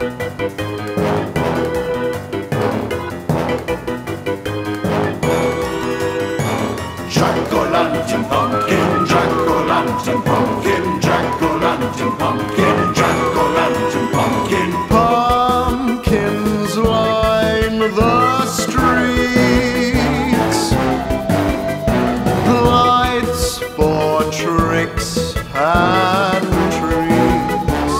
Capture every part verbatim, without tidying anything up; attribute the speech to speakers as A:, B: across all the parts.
A: Jack-o'-lantern pumpkin, jack-o'-lantern pumpkin, jack-o'-lantern pumpkin, jack-o'-lantern pumpkin.
B: Pumpkins line the streets, lights for tricks and treats.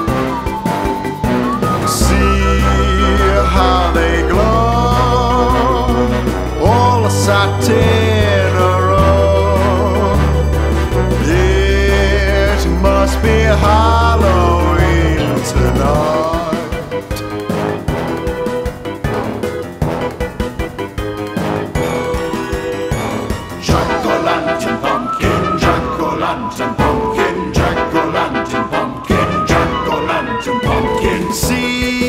B: See how they glow, all the satin. Must be Halloween tonight.
A: Jack-o'-lantern pumpkin, jack-o'-lantern pumpkin, jack-o'-lantern pumpkin, jack-o'-lantern pumpkin.
B: See